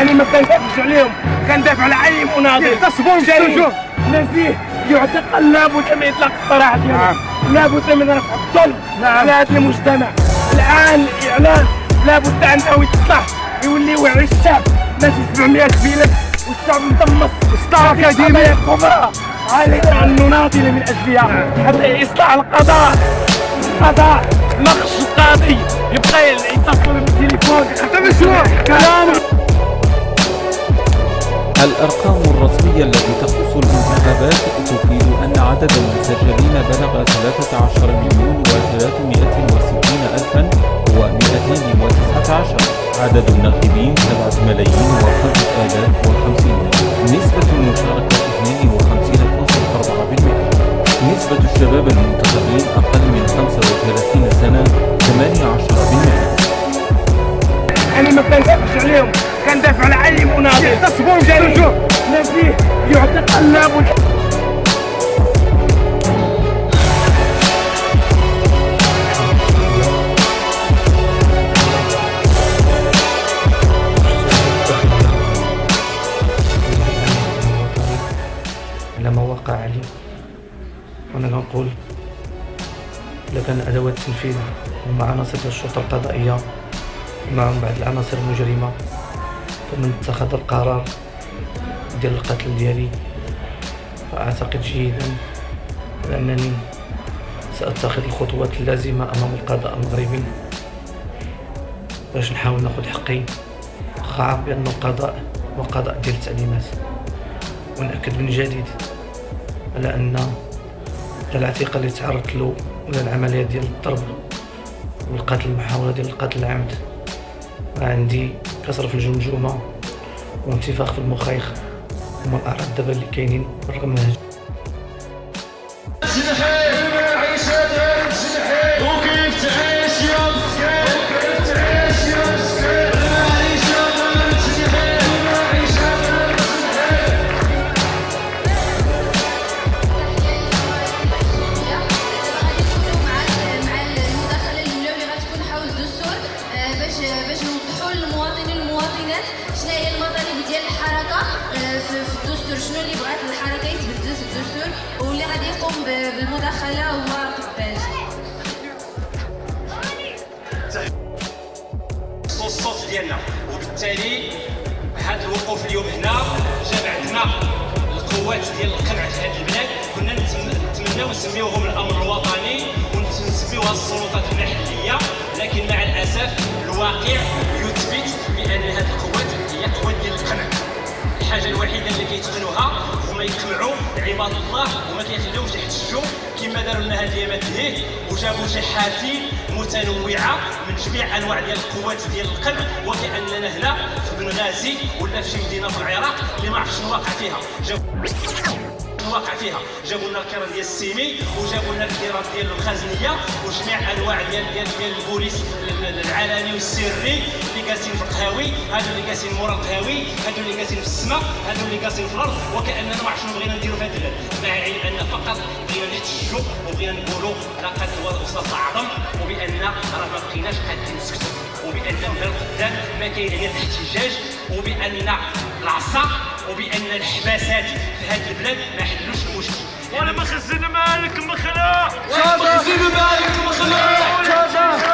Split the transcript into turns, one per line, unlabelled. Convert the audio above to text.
انا ما كندافعش عليهم، كندافع على اي مناضل
تصبوا
نزيه يعتقل، لابد من اطلاق السراح ديالو، لابد من رفع الظلم على هذا المجتمع. الان الاعلام لابد انه يتصلح، يولي يوعي الشعب. ماشي 700 بلد والشعب مدمص،
استعرف يا ديمي
كبرى علينا ان نناضل من اجلها حتى اصلاح القضاء. ما خص القاضي يبقى يتصل بالتليفون
انت مشروع كلام.
الأرقام الرسمية التي تخص الانتخابات تفيد أن عدد المسجلين بلغ 13,360,219. عدد الناخبين 7,005,050. نسبة المشاركة 52.4%. نسبة الشباب المنتخبين أقل من 35 سنة 18%.
أنا ما كندافعش عليهم، كندافع على أي مناضل.
تصبوا
نزيه يعتقل، لابد.
على ما وقع عليه، وانا كنقول الا كان ادوات التنفيذ ومع عناصر الشرطه القضائيه ومعهم بعض العناصر المجرمه، فمن اتخذ القرار ديال القتل ديالي فاعتقد جيدا بانني ساتخذ الخطوات اللازمه امام القضاء المغربي باش نحاول ناخذ حقي، واخا عارف بانه القضاء هو قضاء ديال التعليمات. ونأكد من جديد على أن الاعتقال اللي تعرضت له ولا العملية ديال الضرب والقتل، المحاولة ديال القتل العمد، عندي كسر في الجمجمة وانتفاخ في المخيخ، هما الأعراض دابا اللي كاينين بالرغم من هذا.
باش نوضحوا للمواطنين والمواطنات شنو هي المطالب ديال الحركه في الدستور، شنو اللي بغات الحركه يتبدل في الدستور، واللي غادي يقوم بالمداخله هو قباج.
الصوت ديالنا، وبالتالي هذا الوقوف اليوم هنا جمعنا القوات ديال القمع في هذه البلاد. كنا نتمناو نسميوهم الامر الوطني ونسميوها السلطات المحليه، لكن مع الاسف الواقع يثبت بان هذه القوات هي قوات ديال القمع. الحاجه الوحيده اللي كيتقنوها هما يقمعوا عباد الله وما كيخليهمش يحتجوا، كما داروا لنا هذه ايامات ليه، وجابوا شحاتين متنوعه من جميع انواع ديال القوات ديال القمع، وكاننا هنا في بنغازي ولا في شي مدينه في العراق اللي ما عرفتش شنو واقع فيها. جابوا لنا الكرة ديال السيمي، وجابوا لنا الكرة ديال الخزنيه، وجميع انواع ديال البوليس العلني والسري اللي جالسين في القهاوي، هادو اللي جالسين مورا القهاوي، هادو اللي جالسين في السماء، هادو اللي جالسين في الارض، وكاننا ما عرفتش شنو بغينا نديروا في هذا البلاد، مع العلم ان فقط بغينا نحتجوا وبغينا نقولوا لقد وصلت العظم، وبان راه ما بقيناش قادين نسكتوا، وبان من القدام ما كاين غير الاحتجاج، وبان العصا وبان الحباسات في هذه البلاد ما حلوش المشكل. ولا مخزن مالك مخلوع، مخزن مالك مخلوع.